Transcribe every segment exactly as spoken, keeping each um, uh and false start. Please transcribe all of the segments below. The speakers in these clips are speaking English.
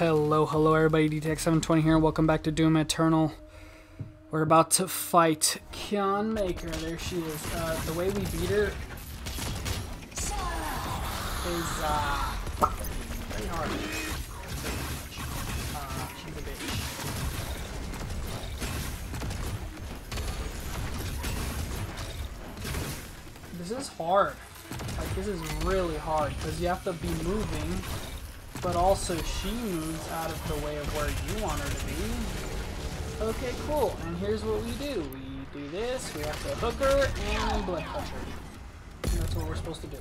Hello, hello everybody, D T X seven twenty here, and welcome back to Doom Eternal. We're about to fight Kyon Maker. There she is. Uh, the way we beat her is uh, very hard. Uh, she's a bitch. This is hard. Like, this is really hard, because you have to be moving, but also she moves out of the way of where you want her to be. Okay, cool. And here's what we do. We do this, we have to hook her, and blood punch her. And that's what we're supposed to do.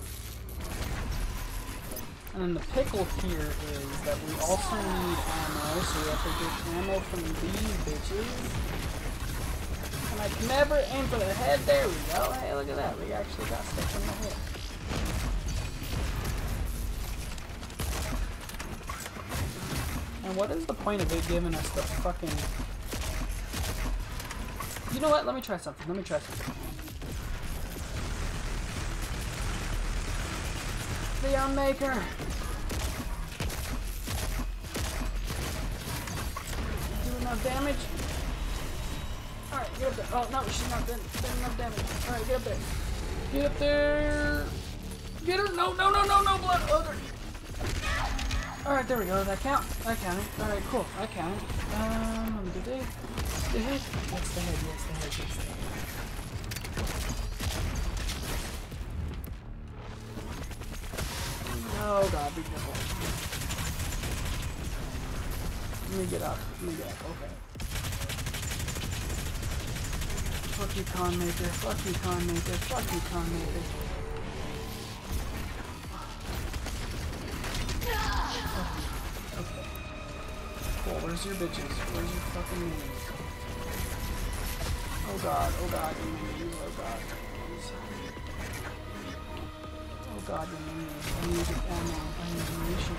And then the pickle here is that we also need ammo, so we have to get ammo from these bitches. And I can never aim for the head. There we go. Hey, look at that. We actually got stuff in the head. And what is the point of it giving us the fucking... You know what? Let me try something. Let me try something. Leon Maker! Do enough damage? Alright, get up there. Oh, no, she's not doing enough damage. Alright, get up there. Get up there! Get her! No, no, no, no, no blood! Oh, there. Alright, there we go. That count? That counted. Alright, cool. I counted. Um, let me do this. The head? That's the head. That's the head. That's the head. Oh god, be careful. Let me get up. Let me get up. Okay. Fuck you, Kyon Maker. Fuck you, Kyon Maker. Fuck you, Kyon Maker. Okay. Cool, where's your bitches? Where's your fucking minions? Oh god, oh god, your minions, oh god. Please. Oh god, your minions. I need to get ammo. I need ammunition.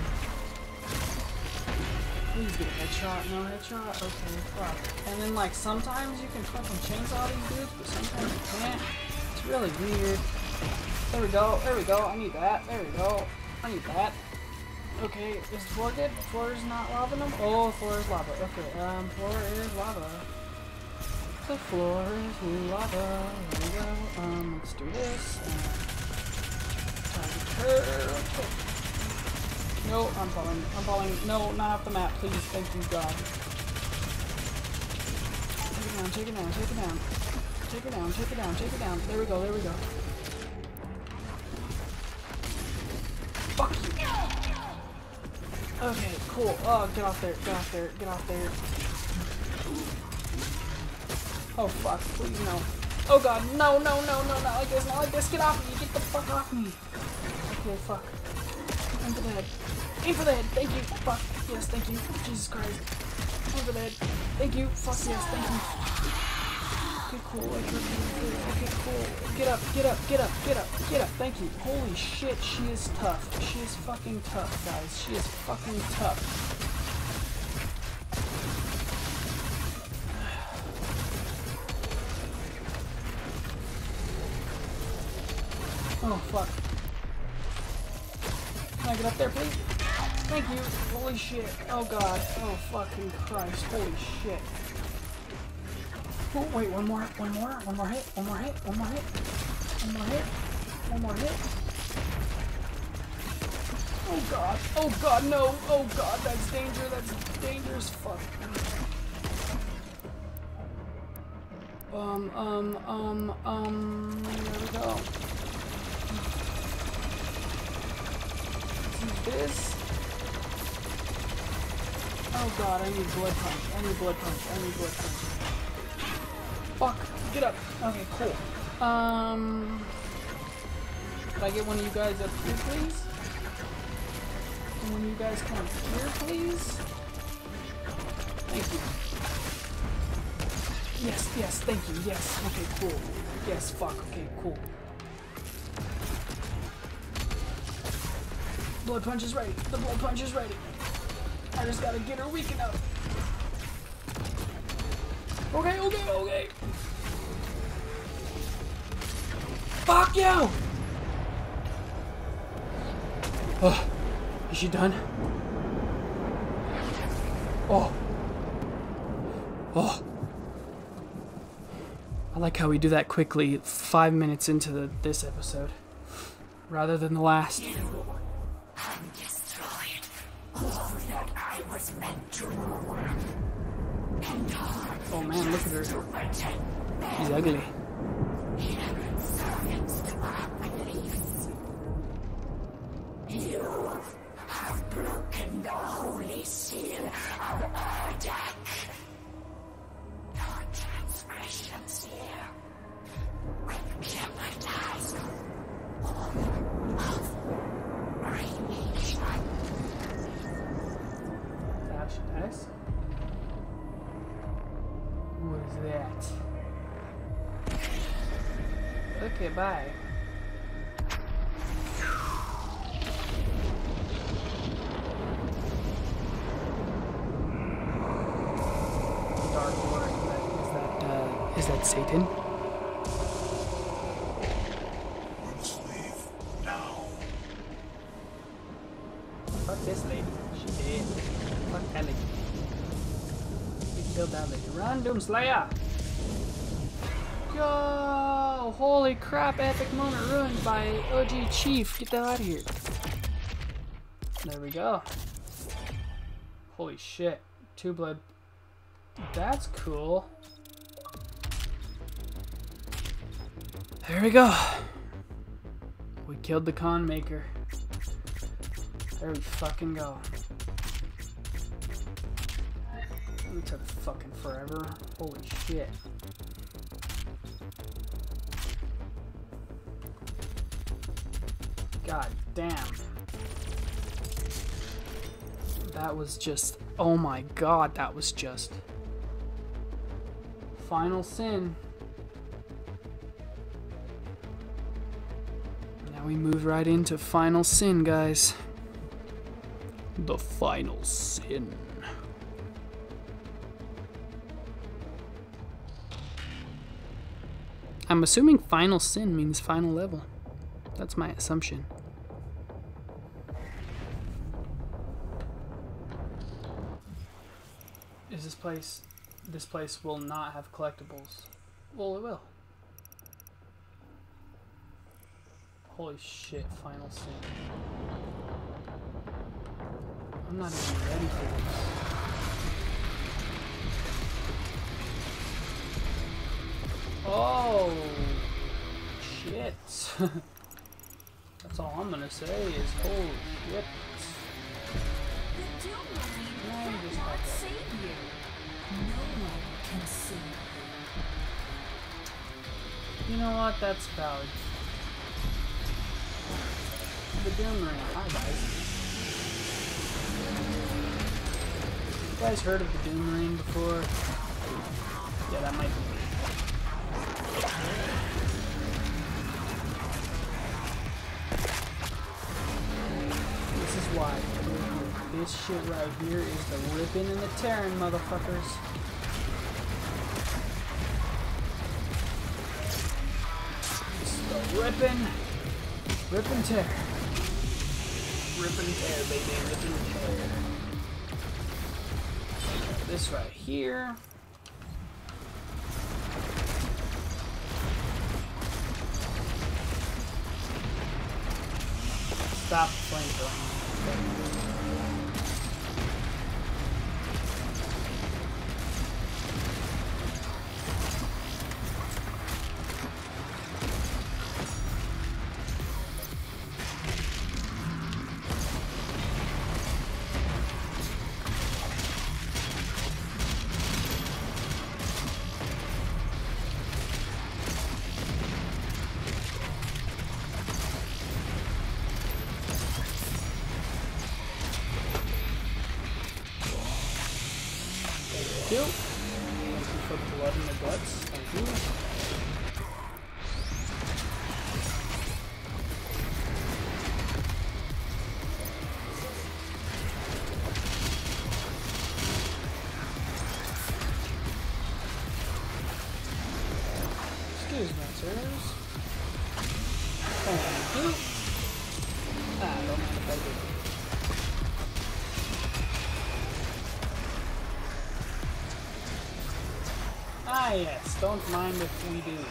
Please get a headshot. No headshot? Okay, fuck. And then, like, sometimes you can fucking chainsaw these dudes, but sometimes you can't. It's really weird. There we go, there we go. I need that. There we go. I need that. Okay, is the floor good? The floor is not lava no more? Oh, the floor is lava. Okay, um, floor is lava. The floor is lava. There we go. Um, let's do this. Uh, target her. Okay. No, I'm falling. I'm falling. No, not off the map, please. Thank you, God. Take it down, take it down, take it down. Take it down, take it down, take it down. There we go, there we go. Fuck you. Okay, cool. Oh, get off there, get off there, get off there. Oh, fuck, please, no. Oh, God, no, no, no, no, not like this, not like this. Get off me, get the fuck off me. Okay, fuck. Aim for the head. Aim for the head, thank you. Fuck, yes, thank you. Jesus Christ. Aim for the head. Thank you. Fuck, yes, thank you. Okay, cool. Okay, cool. Get up, get up, get up, get up, get up. Thank you. Holy shit, she is tough. She is fucking tough, guys. She is fucking tough. Oh, fuck. Can I get up there, please? Thank you. Holy shit. Oh, God. Oh, fucking Christ. Holy shit. Oh, wait, one more, one more, one more hit, one more hit, one more hit, one more hit, one more hit. Oh god, oh god, no, oh god, that's danger, that's dangerous, fuck. Um, um, um, um, there we go. Let's use this. Oh god, I need blood punch, I need blood punch, I need blood punch. Fuck, get up. Okay, cool. Um, could I get one of you guys up here, please? Can one of you guys come up here, please? Thank you. Yes, yes, thank you, yes. Okay, cool. Yes, fuck, okay, cool. Blood punch is ready. The blood punch is ready. I just gotta get her weak enough. Okay, okay, okay. Fuck you! Oh, is she done? Oh. Oh. I like how we do that quickly five minutes into the, this episode, rather than the last. You have destroyed all that I was meant to. Oh man, look at her. She's ugly. You have broken the holy seal of Erdak. Your transgressions here will jeopardize all of creation. That she dies? What is that? Okay, bye. Dark Lord, is that, uh, is that Satan? Let's leave now. Fuck this lady. She dead. Fuck that lady. We killed that lady. Run, Doomslayer! Yo! Holy crap, epic moment ruined by O G Chief. Get the hell out of here. There we go. Holy shit. Two blood. That's cool. There we go. We killed the con maker. There we fucking go. It took fucking forever. Holy shit. God damn. That was just, oh my god, that was just Final Sin. Now we move right into Final Sin, guys. The Final Sin. I'm assuming Final Sin means final level. That's my assumption. Is this place... This place will not have collectibles. Well, it will. Holy shit, Final Sin. I'm not even ready for this. Oh, shit. That's all I'm gonna say is holy shit. The Doom Marine cannot save you. No one can save you. You know what? That's valid. The Doom Marine. Hi, guys. You guys heard of the Doom Marine before? Yeah, that might be me. This is why. This shit right here is the ripping and the tearing, motherfuckers. This is the ripping, rip and tear. Rip and tear, baby, rip and tear. This right here. Stop flamethrowing. Thank you. Thank you for the blood in the guts. Thank you. Excuse me, sirs. Thank you. Ah, don't mind if I do. Ah yes, don't mind if we do.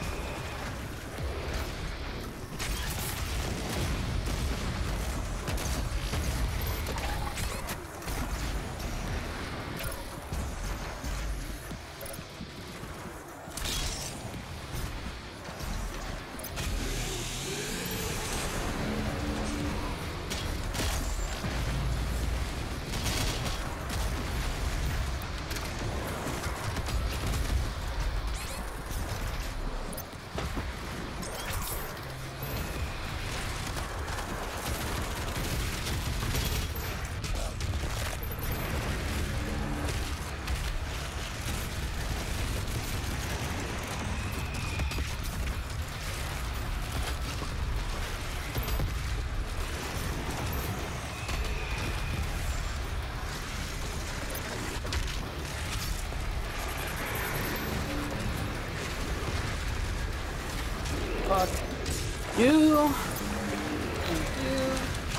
Fuck you. Thank you.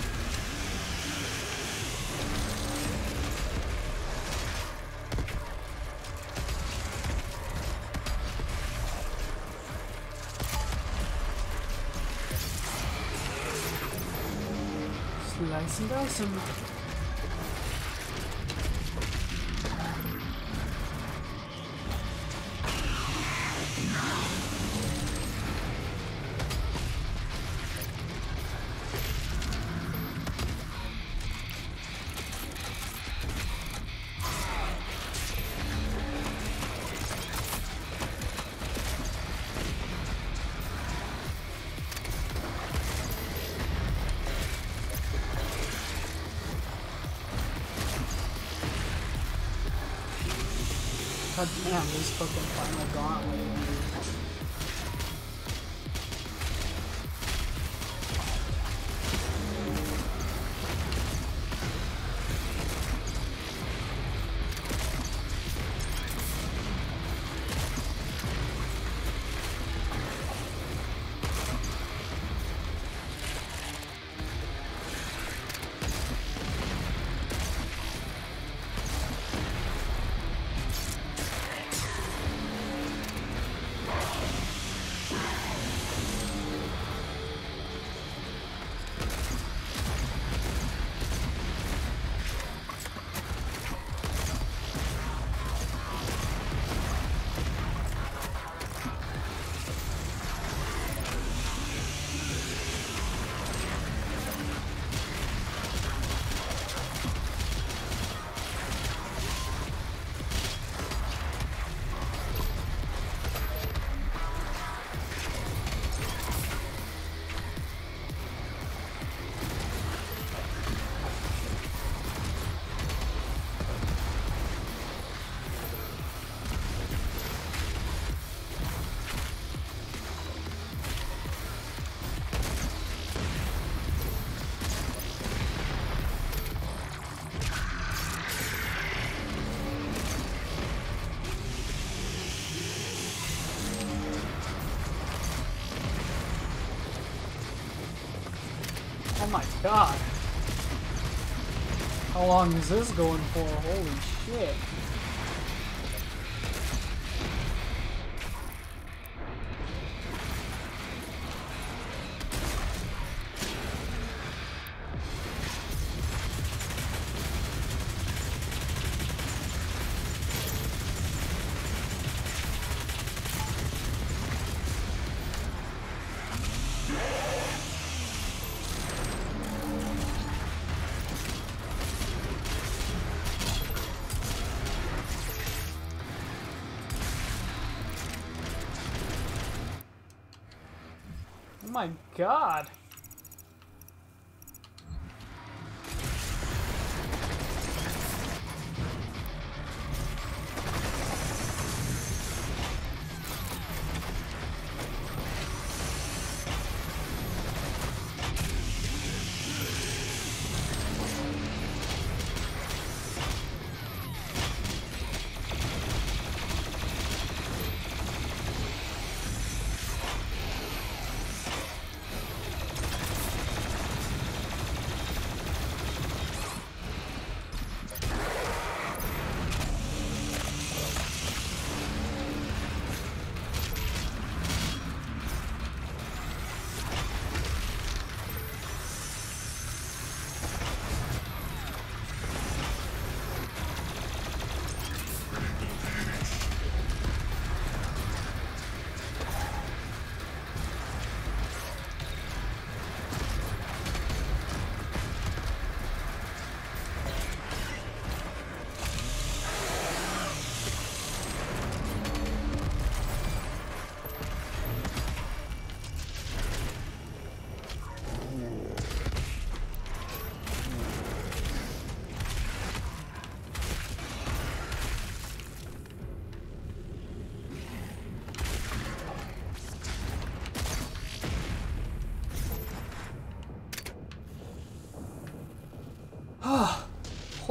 Slice and dice 'em. God damn, this fucking final gauntlet. Oh my god. How long is this going for? Holy shit. Oh my god.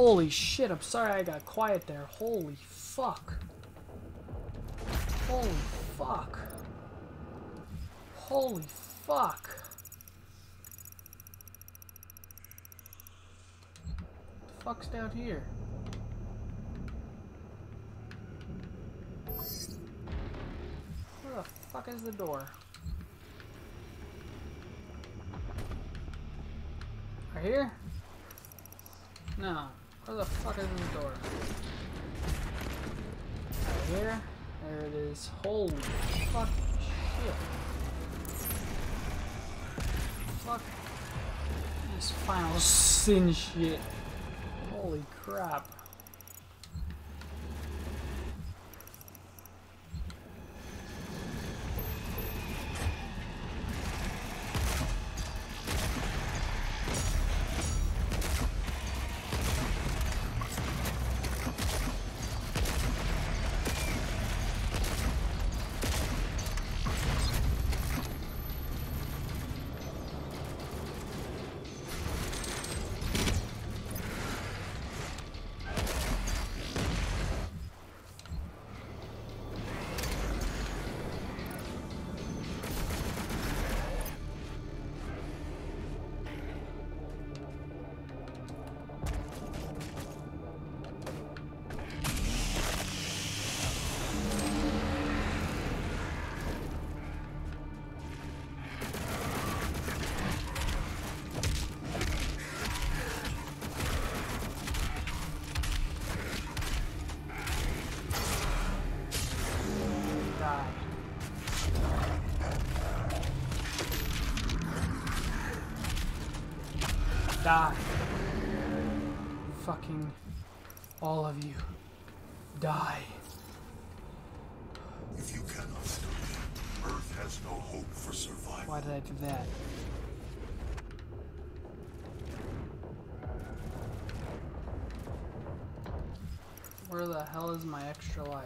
Holy shit, I'm sorry I got quiet there. Holy fuck. Holy fuck. Holy fuck. What the fuck's down here? Where the fuck is the door? Right here? No. Where the fuck is the door? Right here? There it is. Holy fucking shit. Fuck this final sin shit. Holy crap. Die. Fucking all of you. Die. If you cannot stop it, Earth has no hope for survival. Why did I do that? Where the hell is my extra life?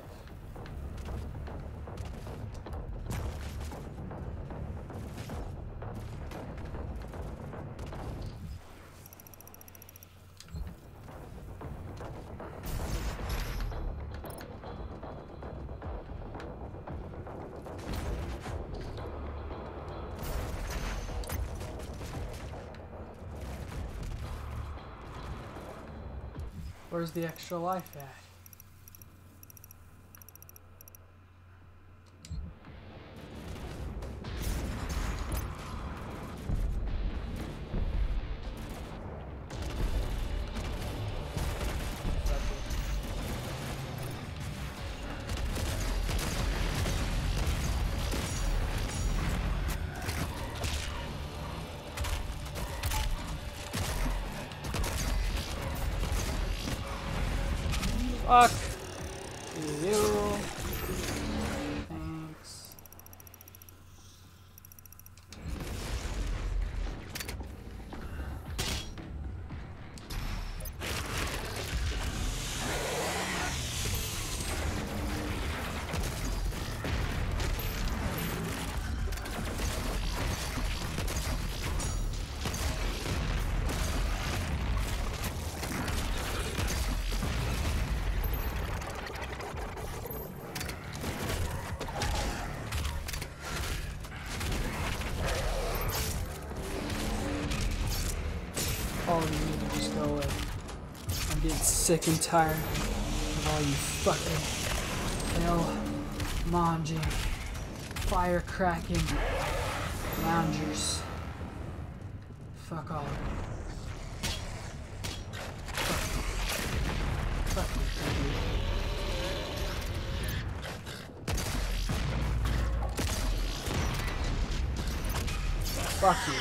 Where's the extra life at? Fuck you. Thanks. All of you need to just go away. I'm getting sick and tired of all you fucking hell monging, fire cracking loungers. Fuck all of you. Fuck you. Fuck you. Fuck you.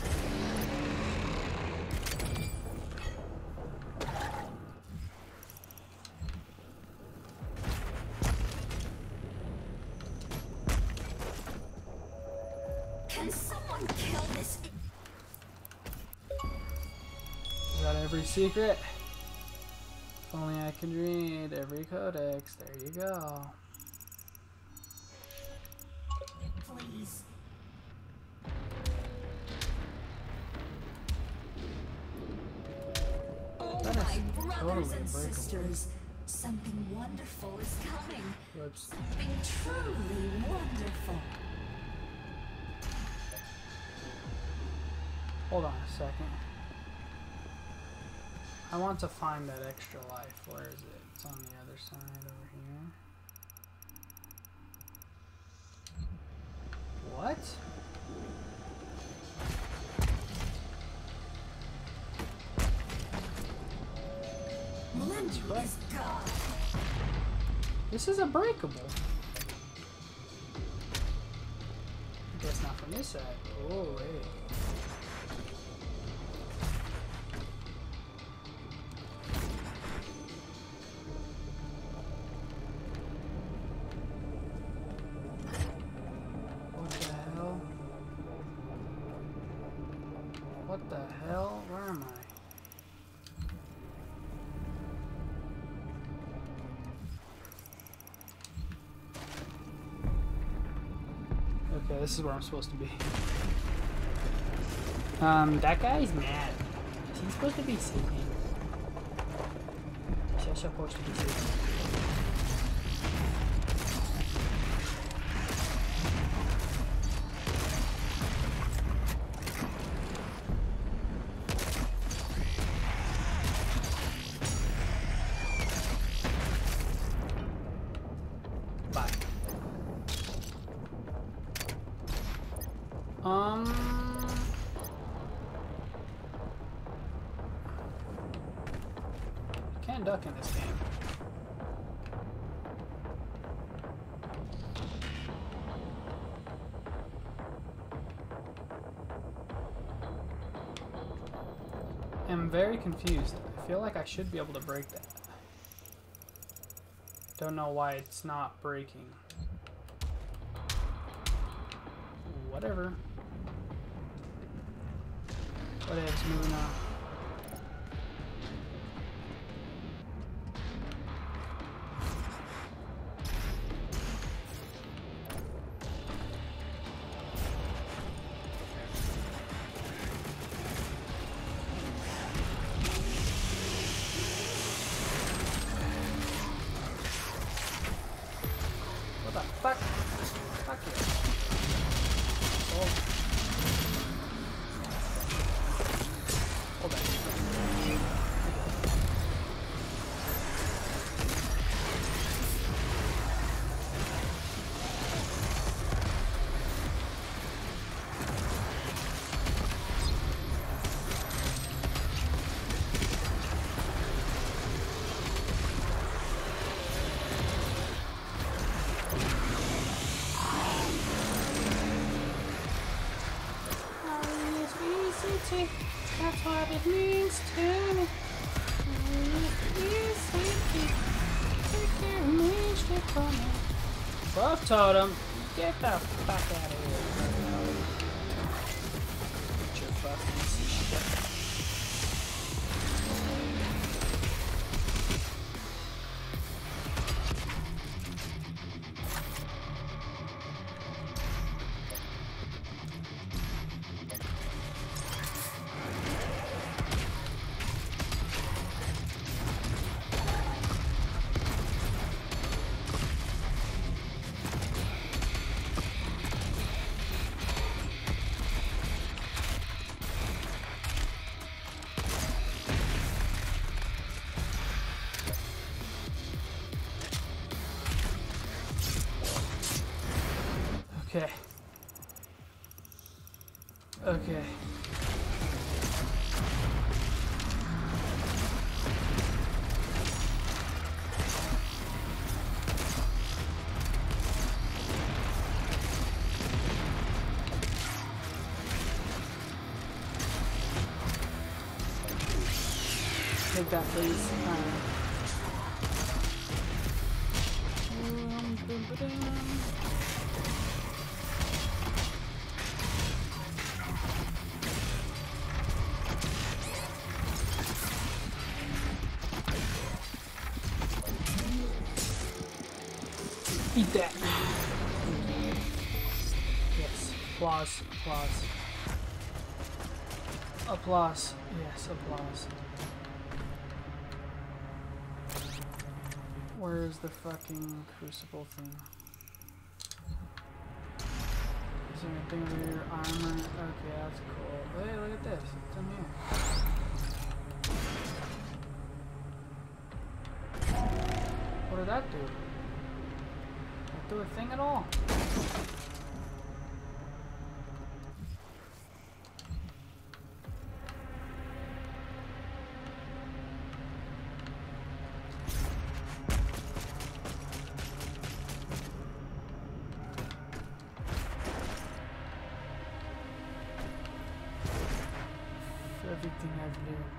Can someone kill this? Is that every secret? If only I can read every codex. There you go. Please. That is My brothers totally and unbreakable. sisters, something wonderful is coming. Whoops. Something truly wonderful. Hold on a second. I want to find that extra life. Where is it? It's on the other side over here. What? Lindy right. is gone. This is unbreakable. I guess not from this side. Oh, wait. What the hell? What the hell? Where am I? Okay, this is where I'm supposed to be. Um, that guy's mad. Is he supposed to be sleeping? Is he supposed to be sleeping? Bye. Um... Can't duck in this game. I'm very confused. I feel like I should be able to break that. Don't know why it's not breaking. Whatever. Whatevs, moving on. What the fuck? Fuck you. Oh. Hold on. That's what it means to me. Buff Totem, get the fuck out of here. Get your buff piece of shit. Okay. Okay. Take that, please. Uh, Eat that. Yes. Applause. Applause. Applause. Yes, applause. Where's the fucking crucible thing? Is there anything over here? Armor? Okay, that's cool. Hey, look at this. It's in here. What did that do? Did it do a thing at all? Everything I've learned.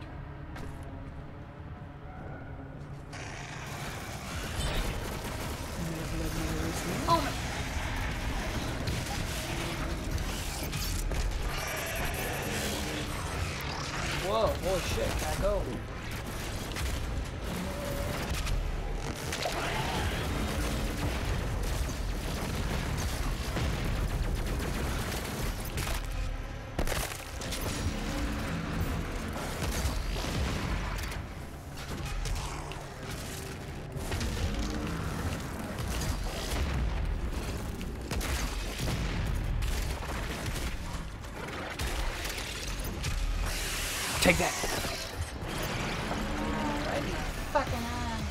Never let me erase me. Oh no! Whoa, holy shit, gotta go. Take that. Right in the fucking eye.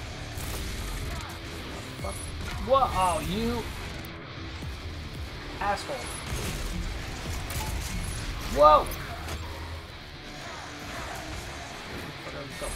Fuck. What? Oh, you asshole. Whoa. Let's go.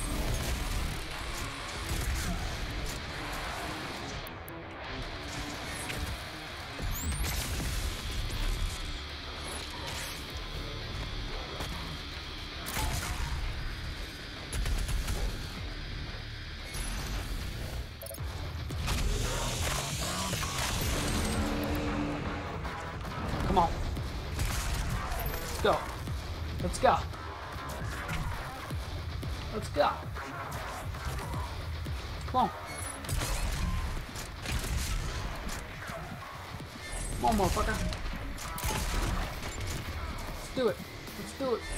Come on. Let's go. Let's go. Let's go. Come on. Come on, motherfucker. Let's do it. Let's do it.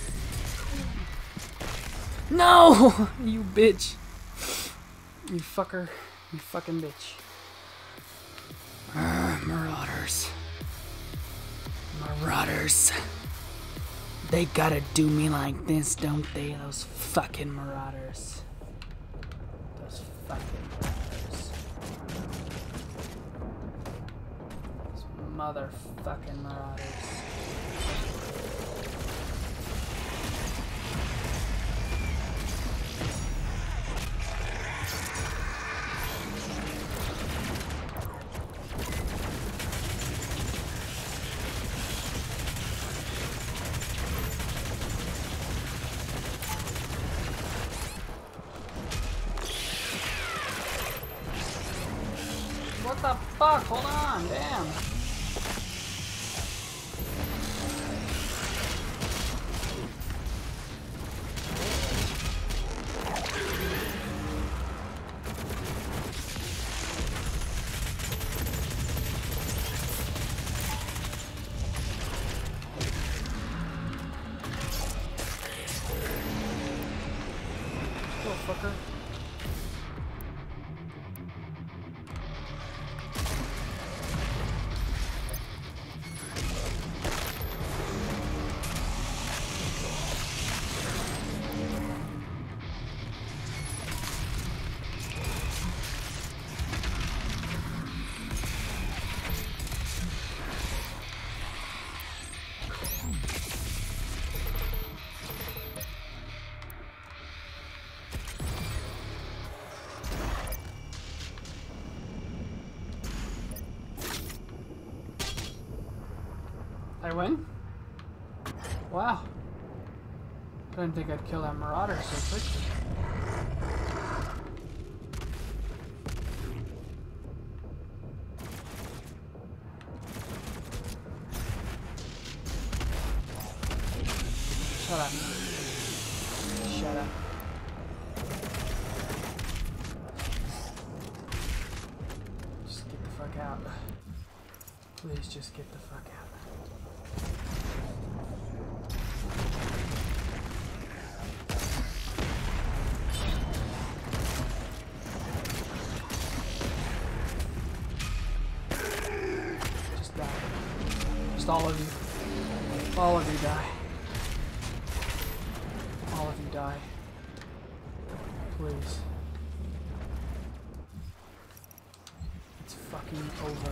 No! You bitch. You fucker. You fucking bitch. Uh, marauders. Marauders. They gotta do me like this, don't they? Those fucking marauders. Those fucking marauders. Those motherfucking marauders. What the fuck? Hold on, damn. Go, fucker. I win? Wow. I didn't think I'd kill that marauder so quickly. Shut up. Shut up. Just get the fuck out. Please just get the fuck out. Just all of you. All of you die. All of you die. Please. It's fucking over.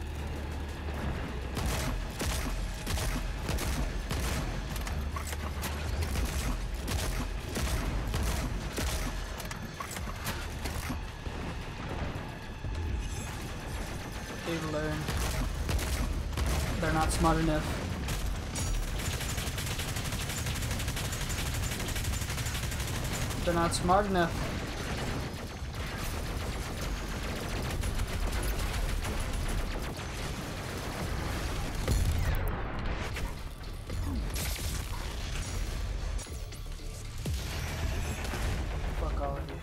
They've learned. They're not smart enough. They're not smart enough. Fuck all of you.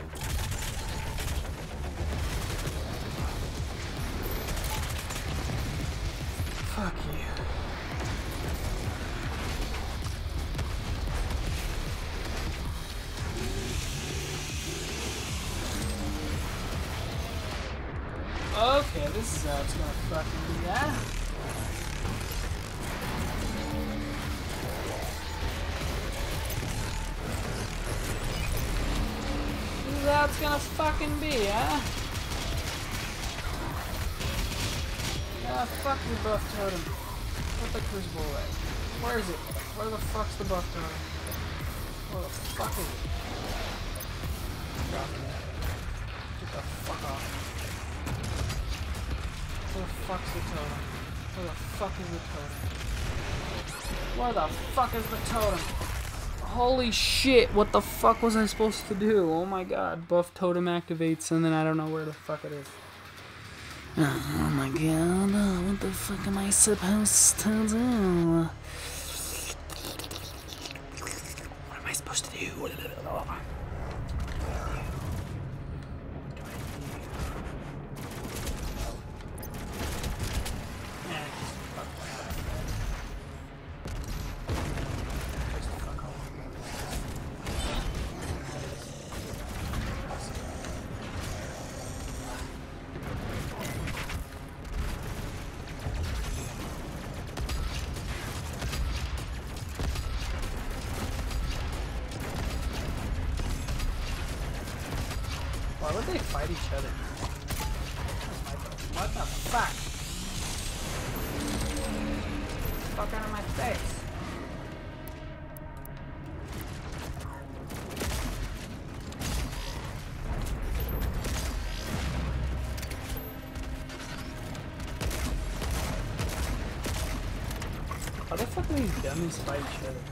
Fuck you. Okay, this is how it's gonna fucking be, yeah? This is how it's gonna fucking be, huh? Yeah, fuck your buff totem. Put the crucible away. Where is it? Where the fuck's the buff totem? Where the fuck is it? Drop it. Get the fuck off. Where the fuck's the totem? Where the fuck is the totem? Where the fuck is the totem? Holy shit, what the fuck was I supposed to do? Oh my god, buff totem activates and then I don't know where the fuck it is. Oh my god, what the fuck am I supposed to do? What am I supposed to do? Why would they fight each other? What the fuck? Fuck out of my face. How the fuck do these dummies fight each other?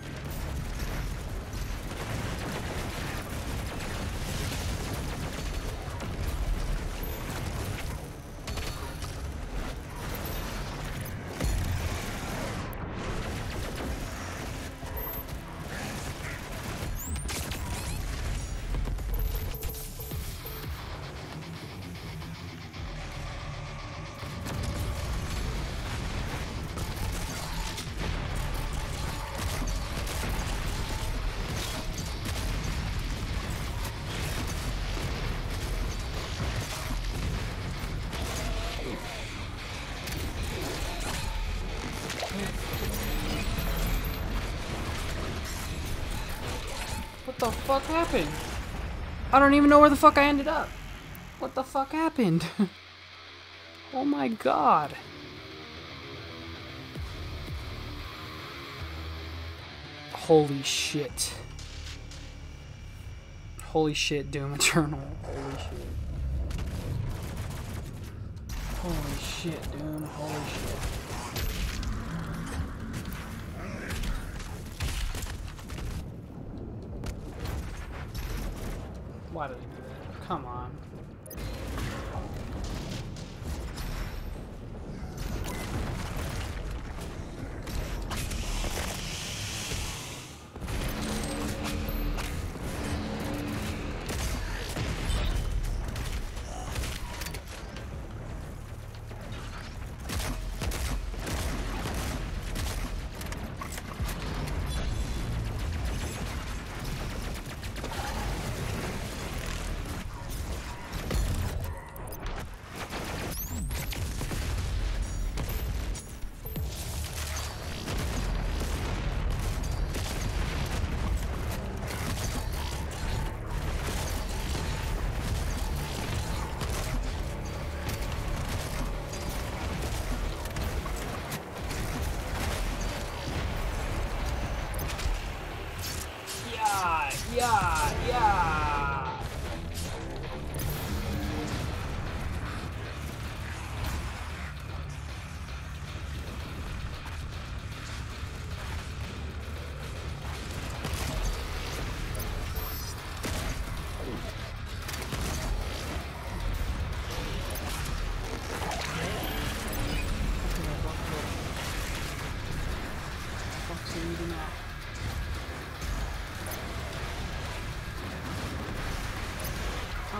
What the fuck happened? I don't even know where the fuck I ended up. What the fuck happened? Oh my god. Holy shit. Holy shit, Doom Eternal. Holy shit. Holy shit, Doom. Holy shit. Why did I do that? Come on.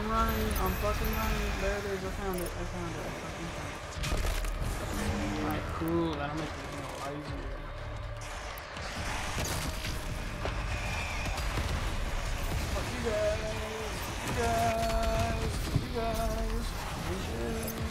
I'm running. I'm fucking running. There it is. I found it. I found it. I fucking found it. Alright, cool. That'll make it a lot easier. Fuck you guys. You guys. You guys. You guys.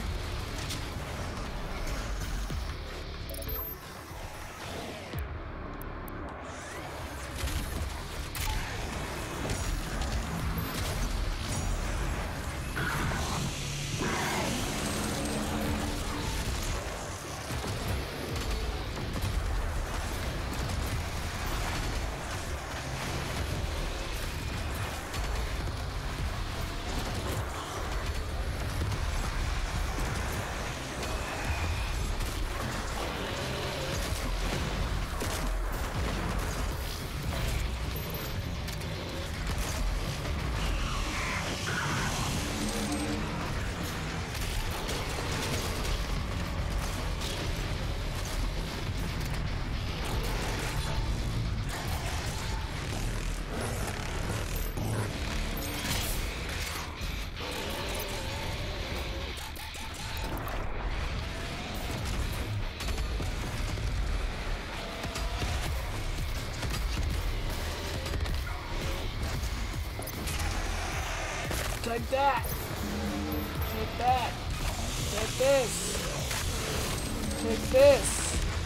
Take that! Take that! Take this! Take this!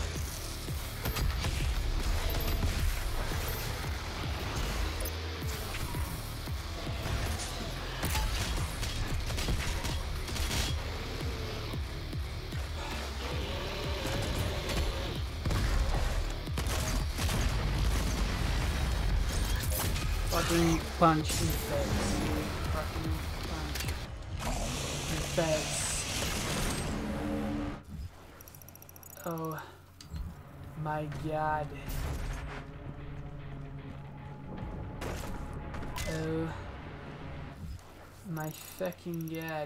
Fucking punch in the face. Fucking punch in the face. Oh my god. Oh my fucking god.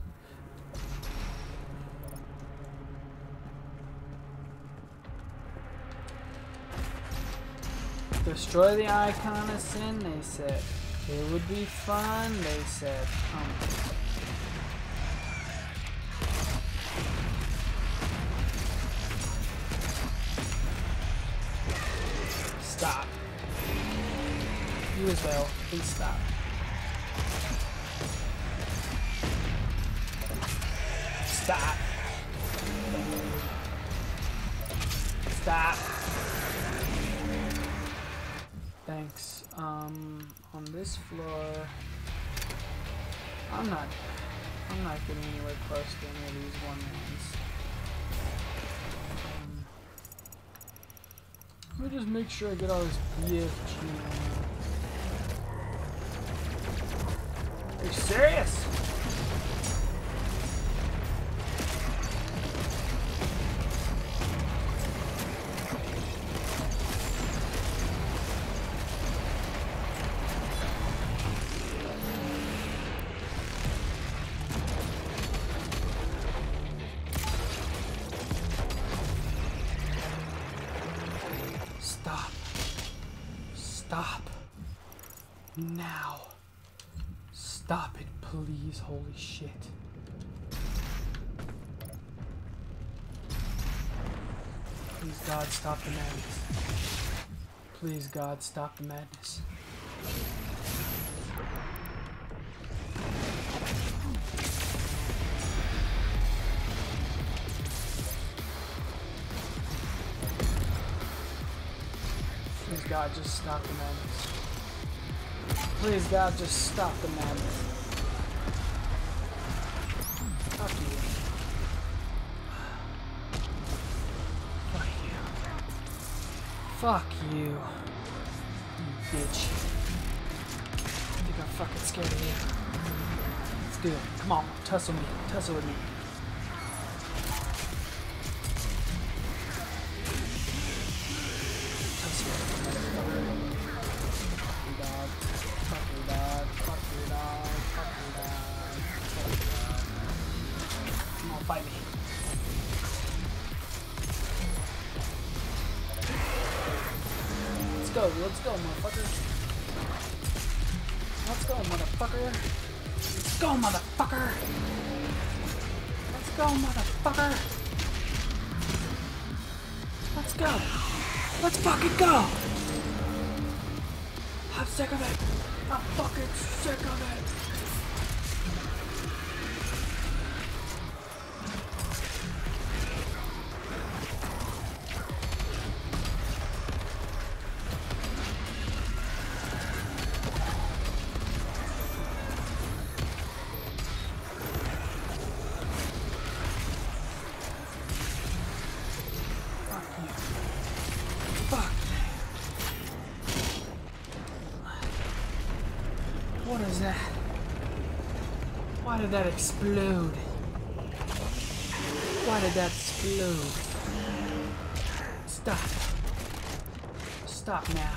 Destroy the icon of sin, they said. It would be fun, they said. Um, stop. You as well. Please stop. Stop. Stop. Thanks. Um, on this floor, I'm not, I'm not getting anywhere close to any of these one ones. Um, let me just make sure I get all this B F G. Are you serious? Stop. Stop. Now. Stop it, please. Holy shit. Please, God, stop the madness. Please, God, stop the madness. Please, God, just stop the madness. Please, God, just stop the madness. Fuck you. Fuck you. Fuck you. You bitch. I think I'm fucking scared of you. Let's do it. Come on, tussle me. Tussle with me. Fight me. Let's go, let's go, motherfucker. Let's go, motherfucker. Let's go, motherfucker! Let's go, motherfucker! Let's go! Let's fucking go! I'm sick of it! I'm fucking sick of it! What is that? Why did that explode? Why did that explode? Stop. Stop now.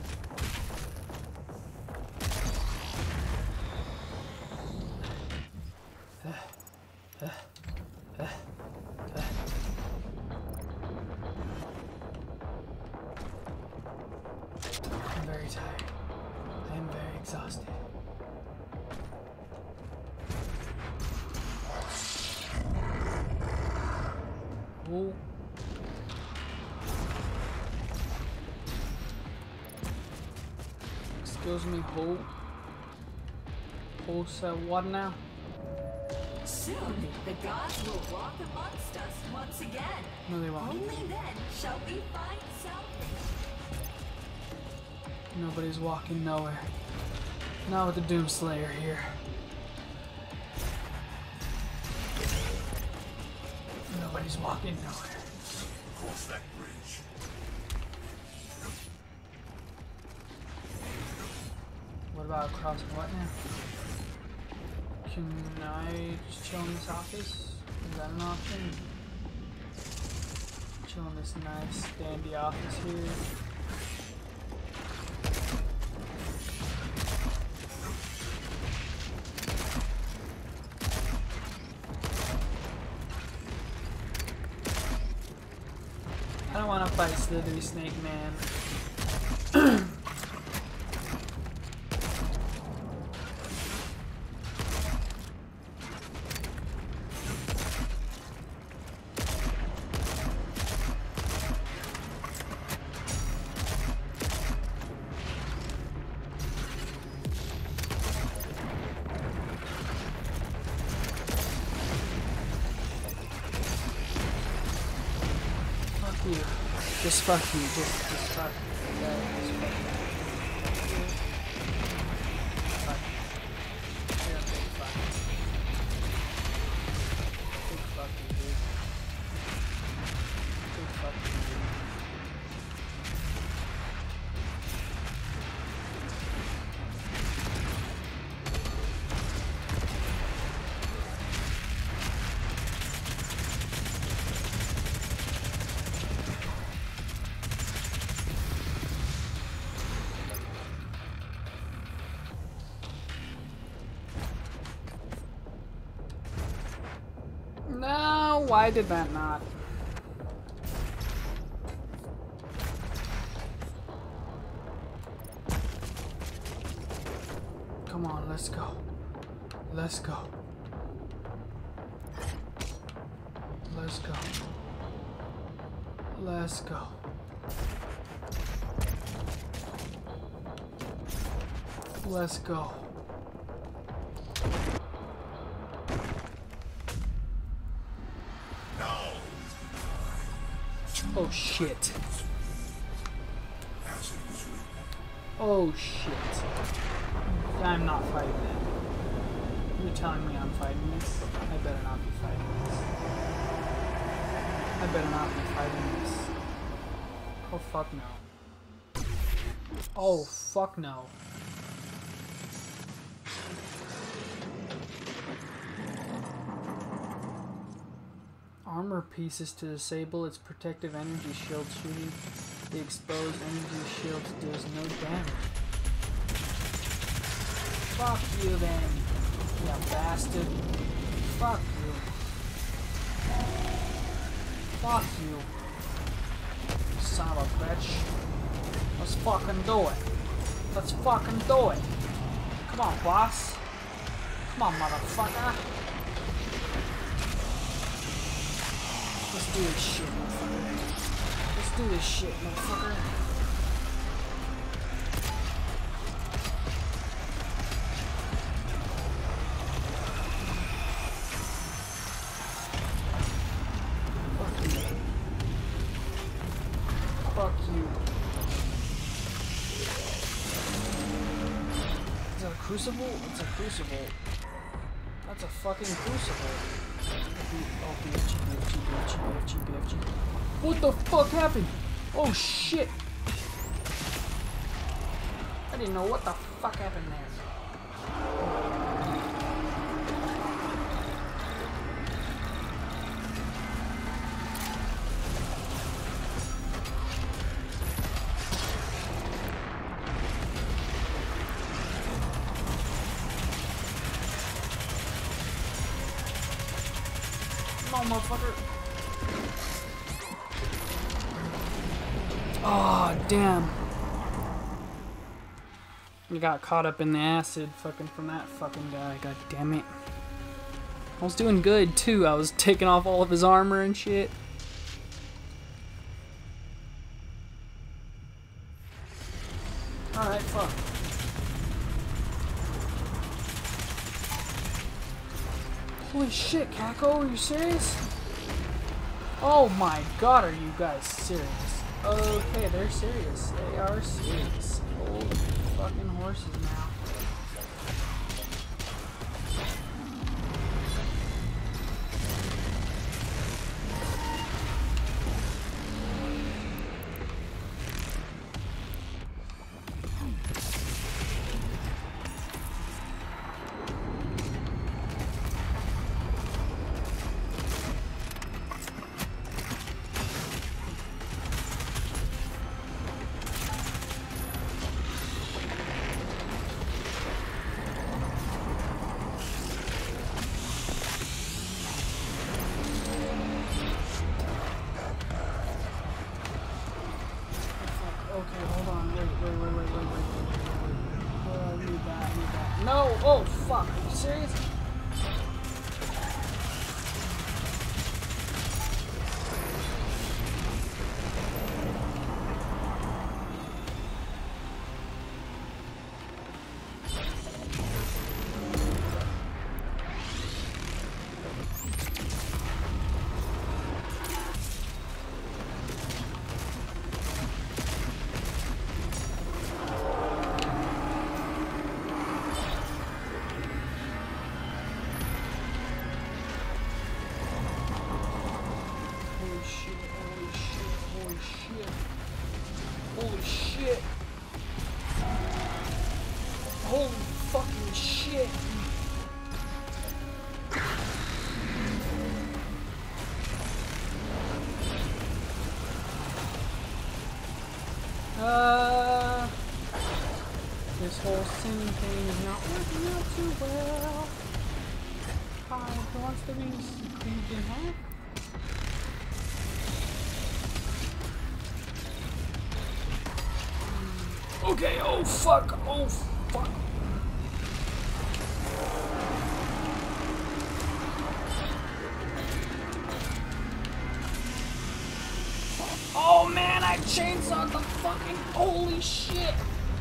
Uh, uh, uh, uh. I'm very tired. I am very exhausted. Oh. Excuse me, who? Who said what now? Soon, the gods will walk amongst us once again. No, they won't. Only then shall we find salvation. Nobody's walking nowhere. Not with the Doomslayer here. Nobody's walking nowhere. Cross that bridge. What about crossing what now? Can I just chill in this office? Is that an option? Chill in this nice dandy office here. I don't want to fight Slithery Snake Man. You. Just fuck you, just, just fuck you. Yeah, just fuck you. Fuck you. You're a big fuck. Big fuck you, dude. Big fuck you, dude. No, why did that not? Come on, let's go. Let's go. Let's go. Let's go. Let's go. Oh shit. Oh shit. I'm not fighting it. You're telling me I'm fighting this? I better not be fighting this. I better not be fighting this. Oh fuck no. Oh fuck no. Armor pieces to disable its protective energy shield. Shooting the exposed energy shield does no damage. Fuck you then, you bastard. Fuck you. Fuck you. Son of a bitch. Let's fucking do it. Let's fucking do it. Come on, boss. Come on, motherfucker. Let's do this shit, motherfucker. Let's do this shit, motherfucker. Fuck you. Fuck you. Is that a crucible? It's a crucible. That's a fucking crucible. Oh, B F G, B F G, B F G, B F G, B F G. What the fuck happened? Oh shit! I didn't know what the fuck happened there. Come on, motherfucker. Oh, damn. I got caught up in the acid fucking from that fucking guy. God damn it. I was doing good too. I was taking off all of his armor and shit. Alright, fuck. Holy shit, Kako, are you serious? Oh my god, are you guys serious? Okay, they're serious. They are serious. Holy fucking horses now. Okay, hold on. Wait, wait, wait, wait, wait, wait, wait, wait, wait. Uh, I need that, I need that. No! Oh, fuck. Are you serious? Holy shit. Holy fucking shit. Uh, this whole sim thing is not working out too well. Hi, who wants to be cleaved in half? Okay, oh fuck, oh fuck. Oh man, I chainsawed the fucking, holy shit.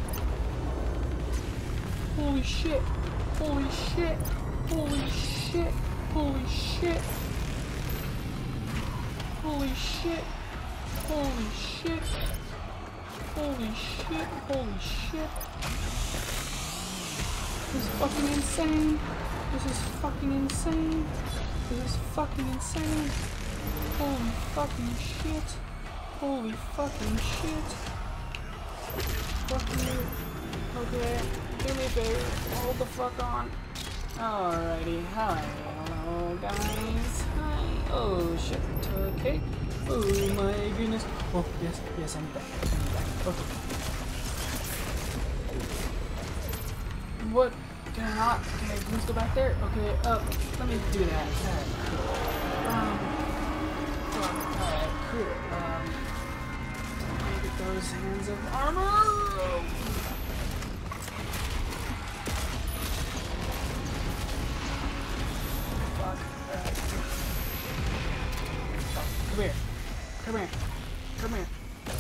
Holy shit, holy shit, holy shit, holy shit. Holy shit, holy shit. Holy shit, holy shit. This is fucking insane. This is fucking insane. This is fucking insane. Holy fucking shit. Holy fucking shit. Fuck you. Okay, do me a favor. Hold the fuck on. Alrighty, hi. Hello, guys. Hi. Oh, shit. Okay. Oh my goodness. Oh, yes, yes, I'm back. I'm back. Okay. What? Can I not? Can I please go back there? Okay, uh, let me do that. Alright, cool. Um, alright, cool. Um, let me get those hands of armor. Come here. Come here. Come here.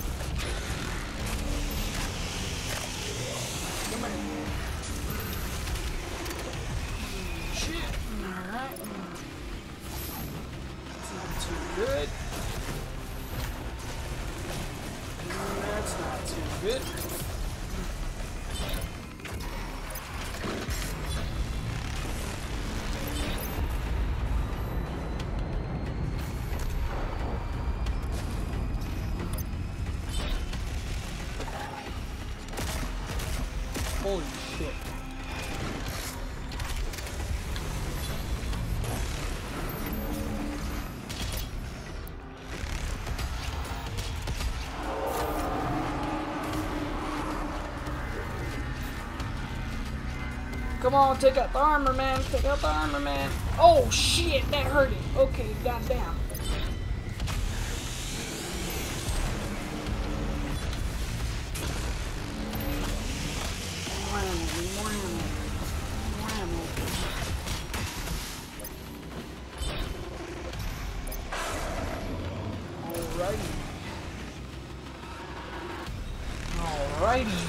Come here. Shit. Alright. That's not too good. That's not too good. Holy shit. Come on, take out the armor, man. Take out the armor, man. Oh, shit. That hurt it. Okay, goddamn. Alrighty. Alrighty.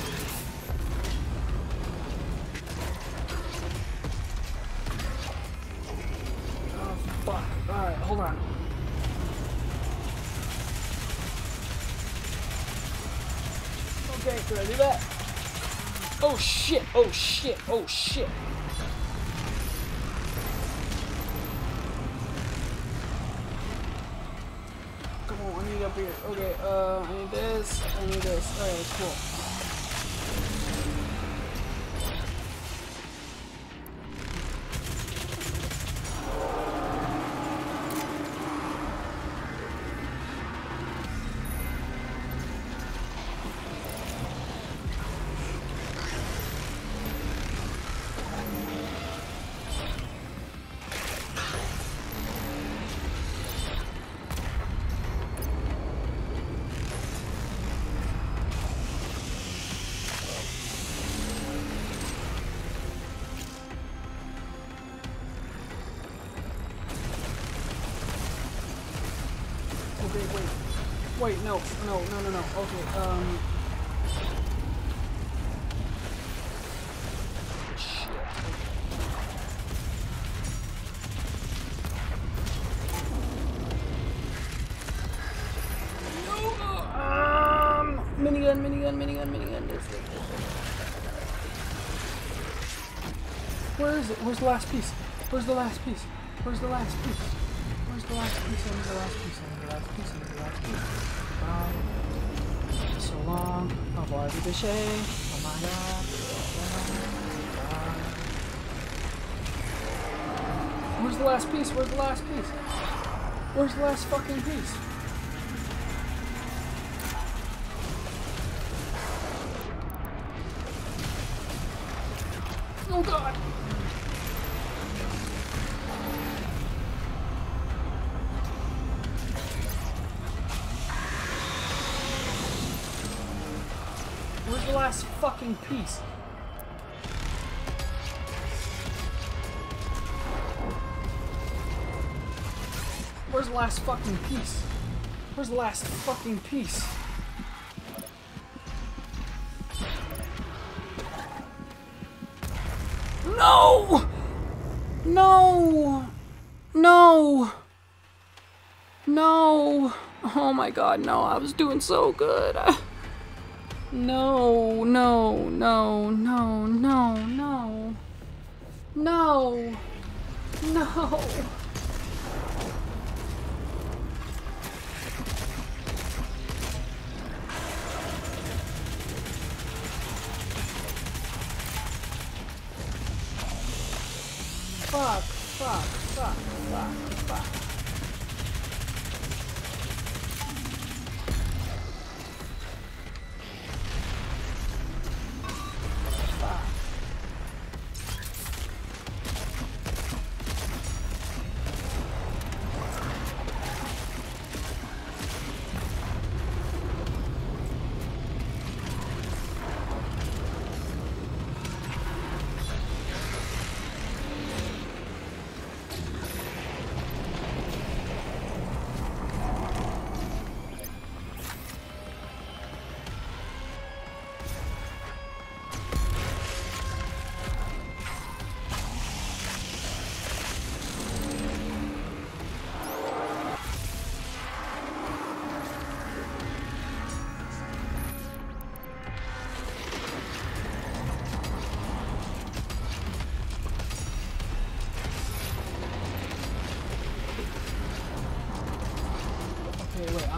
Oh, fuck. Alright, hold on. Okay, did I do that? Oh shit, oh shit, oh shit. Come on, I need up here. Okay, uh, I need this, I need this. Alright, cool. Okay, wait. Wait, no, no, no, no, no. Okay, um... shit. No! Um... Minigun, minigun, minigun, minigun. This thing. Where is it? Where's the last piece? Where's the last piece? Where's the last piece? Where's the last piece? I need the last piece. I need the last piece. I need the last piece. Um, so long. Au revoir, du déchet. Oh my god. Where's the last piece? Where's the last piece? Where's the last fucking piece? Oh god. Where's the last fucking piece? Where's the last fucking piece? Where's the last fucking piece? No! No! No! No! Oh my god, no, I was doing so good. I... No, no, no, no, no, no. No. No. Fuck, fuck, fuck, fuck, fuck.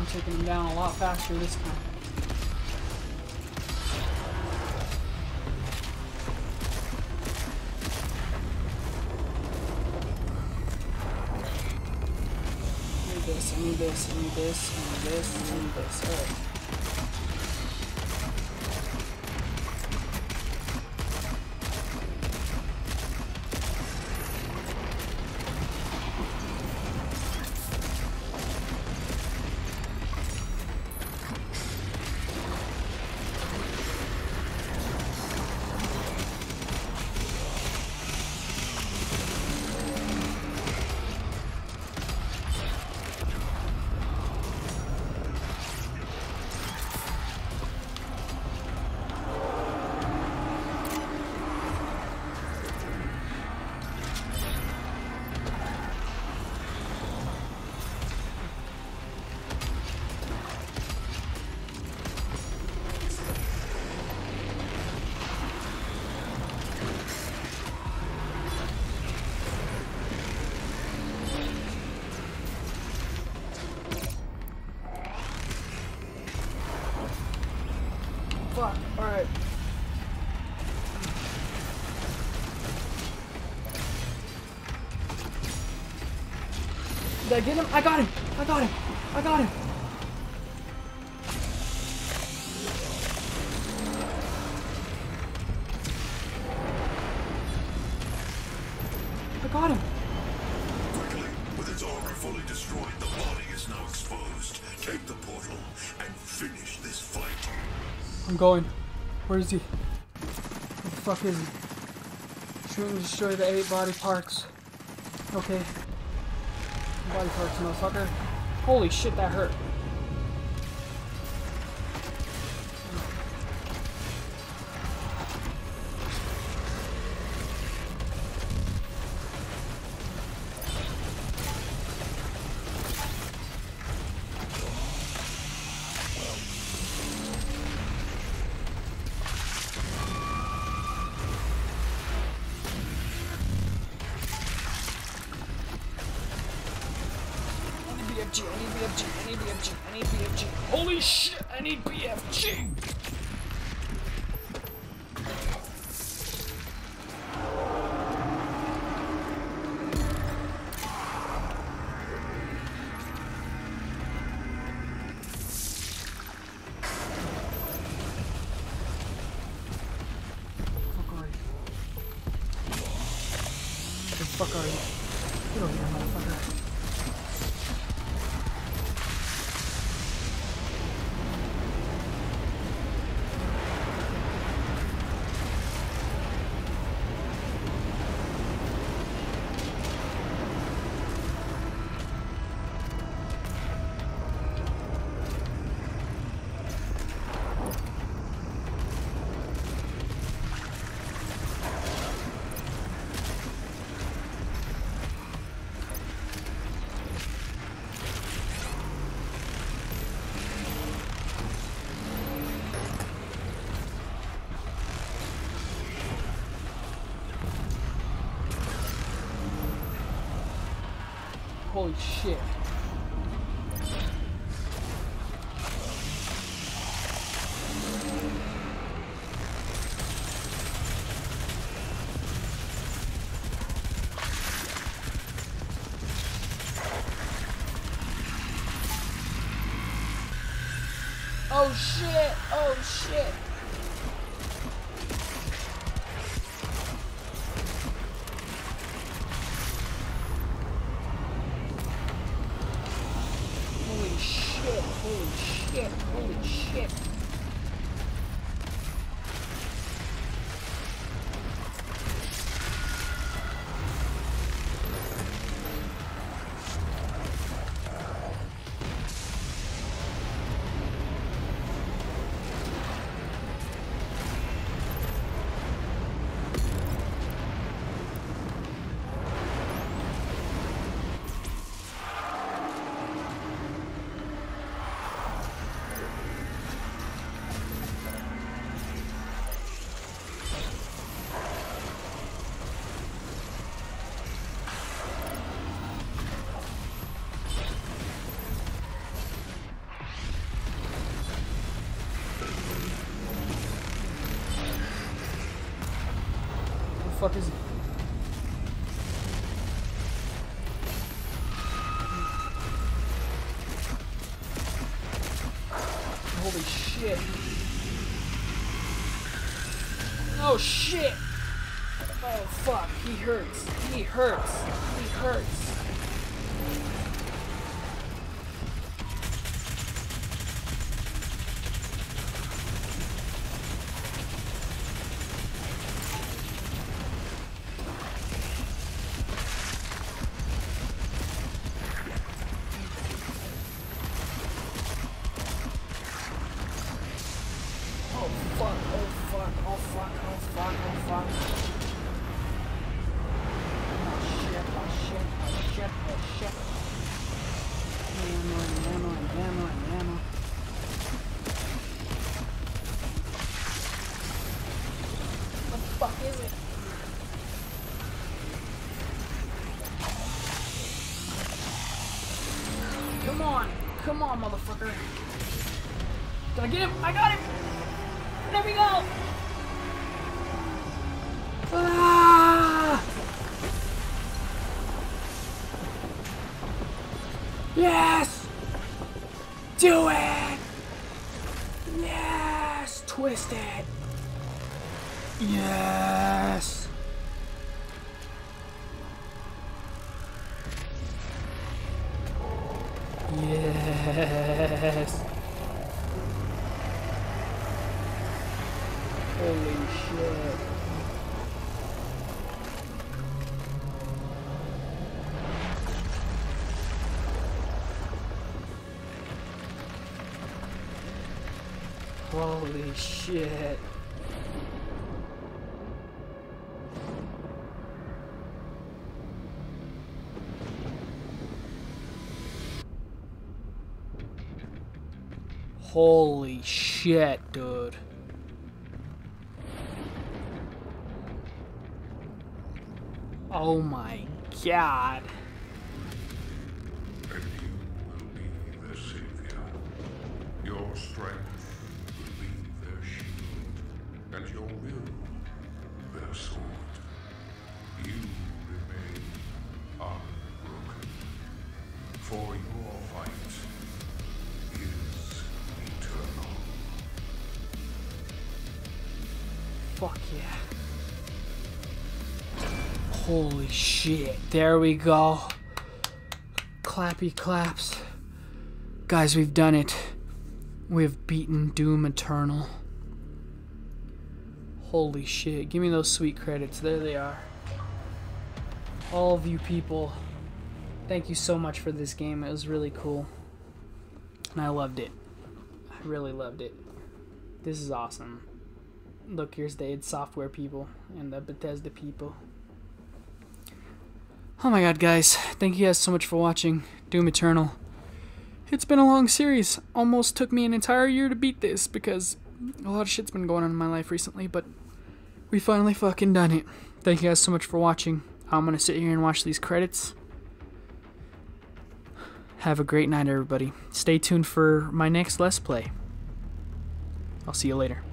I'm taking him down a lot faster this time. I need this, I need this, I need this, I need this, I need this. Alright. Fuck, alright. Did I get him? I got him! I got him! I got him! I got him! Quickly, with its armor fully destroyed, the body is now exposed. Take the portal and finish this fight. I'm going. Where is he? Where the fuck is he? Shoot and destroy the eight body parts. Okay. Body parts, motherfucker. Holy shit, that hurt. B F G, I need B F G, I need B F G, I need B F G. Holy shit, I need B F G! Fuck are you? Where the fuck are you? Get over here, motherfucker. Holy shit. Oh shit! Oh shit! Holy shit! Holy shit! Holy shit! fuck is he? Holy shit. Oh shit! Oh fuck, he hurts. He hurts. He hurts. Oh fuck, oh fuck, oh fuck, oh fuck, oh fuck. Oh shit, oh shit, oh shit, oh shit. Ammo and ammo and ammo and ammo. What the fuck is it? Come on, come on, motherfucker. Did I get him? I got him! There we go! Ah! Yes! Do it! Yes! Twist it! Yes! Yes! Holy shit. Holy shit. Holy shit, dude. Oh my god. And you will be their savior. Your strength will be their shield, and your will their sword. You remain unbroken, for your fight is eternal. Fuck yeah. Holy shit. There we go. Clappy claps. Guys, we've done it. We've beaten Doom Eternal. Holy shit. Give me those sweet credits. There they are. All of you people, thank you so much for this game. It was really cool. And I loved it. I really loved it. This is awesome. Look, here's the id Software people and the Bethesda people. Oh my god, guys. Thank you guys so much for watching Doom Eternal. It's been a long series. Almost took me an entire year to beat this because a lot of shit's been going on in my life recently, but we finally fucking done it. Thank you guys so much for watching. I'm gonna sit here and watch these credits. Have a great night, everybody. Stay tuned for my next Let's Play. I'll see you later.